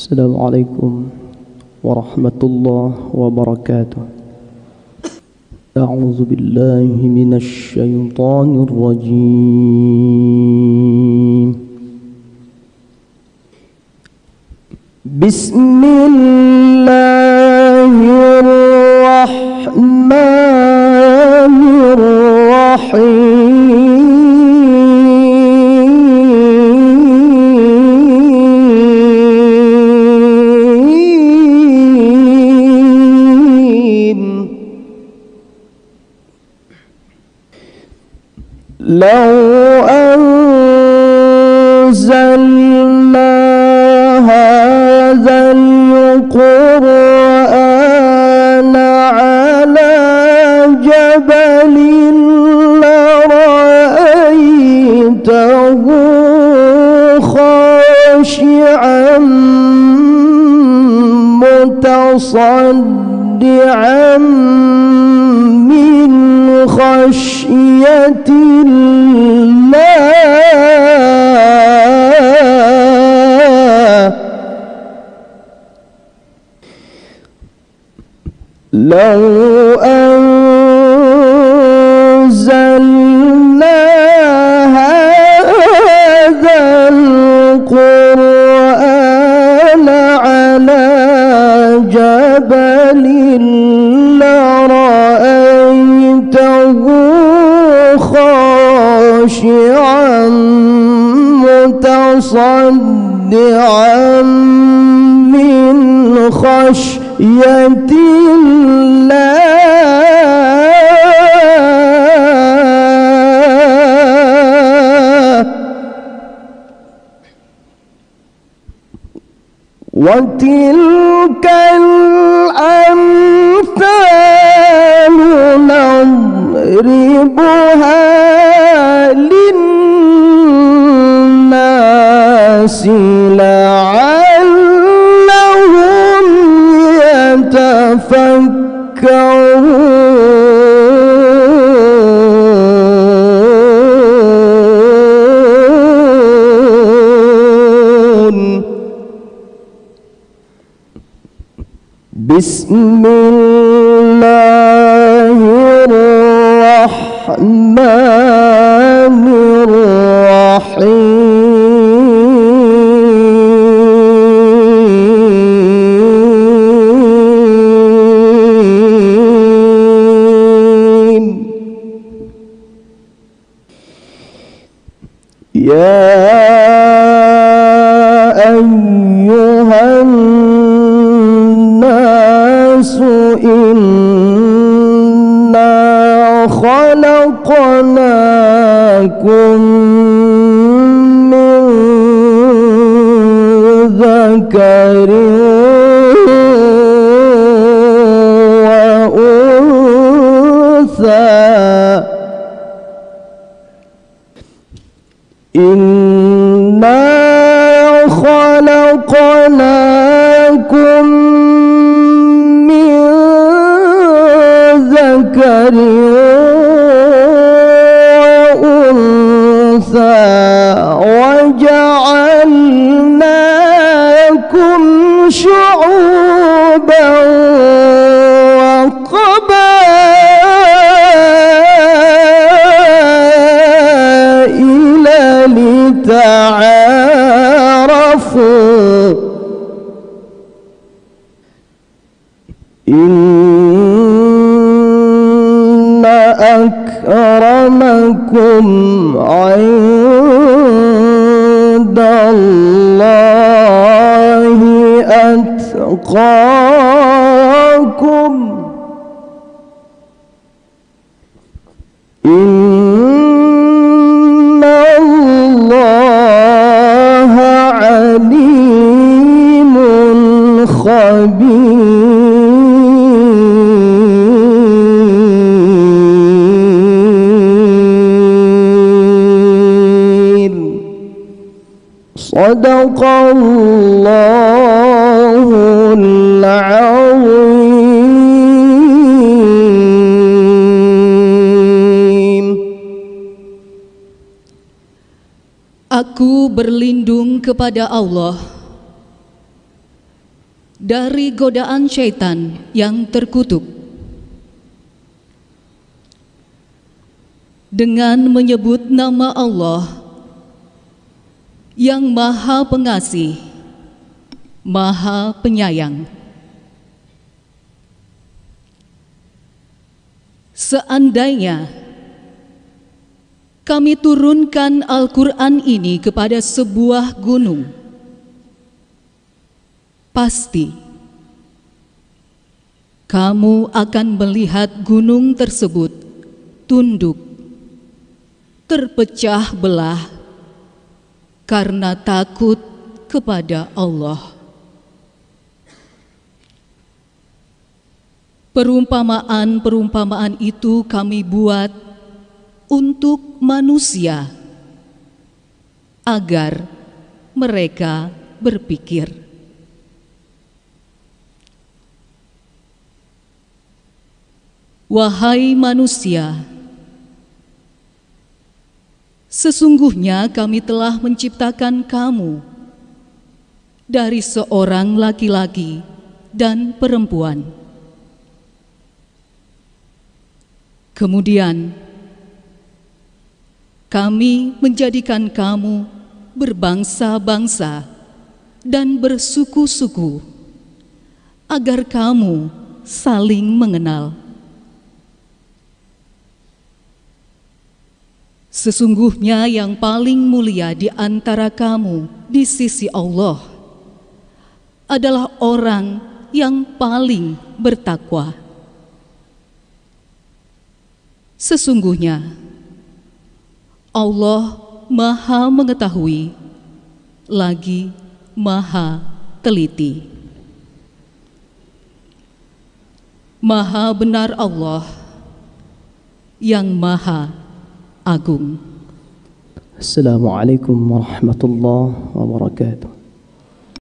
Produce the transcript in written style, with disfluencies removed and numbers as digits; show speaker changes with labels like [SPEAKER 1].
[SPEAKER 1] Assalamualaikum warahmatullahi wabarakatuh. A'udzu billahi minasy syaithanir rajim. Bismillahirrahmanirrahim. لو أنزلنا هذا القرآن على جبل لرأيته خاشعا متصدعا من خشية الله. لو أنزلنا هذا القرآن على جبل لرأيته خاشعا متصدعا من خشية الله. وتلك الأمثال نضربها للناس لعلهم يتفكرون. بسم الله الرحمن الرحيم. يا أيها الناس إنا خلقناكم من ذكر وأنثى إنا خلقناكم من ذكر وأنثى وجعلناكم شعوبا وقبائل لتعارفوا. إن أكرمكم عند الله أتقاكم. إن الله عليم خبير. صدق الله العظيم.
[SPEAKER 2] Aku berlindung kepada Allah dari godaan syaitan yang terkutuk. Dengan menyebut nama Allah yang Maha Pengasih, Maha Penyayang. Seandainya kami turunkan Al-Quran ini kepada sebuah gunung, pasti kamu akan melihat gunung tersebut tunduk, terpecah belah karena takut kepada Allah. Perumpamaan-perumpamaan itu kami buat untuk manusia agar mereka berpikir. Wahai manusia, sesungguhnya kami telah menciptakan kamu dari seorang laki-laki dan perempuan. Kemudian kami menjadikan kamu berbangsa-bangsa dan bersuku-suku agar kamu saling mengenal. Sesungguhnya yang paling mulia di antara kamu di sisi Allah adalah orang yang paling bertakwa. Sesungguhnya Allah Maha Mengetahui lagi Maha Teliti. Maha benar Allah yang Maha Agung.
[SPEAKER 1] Assalamualaikum warahmatullahi wabarakatuh.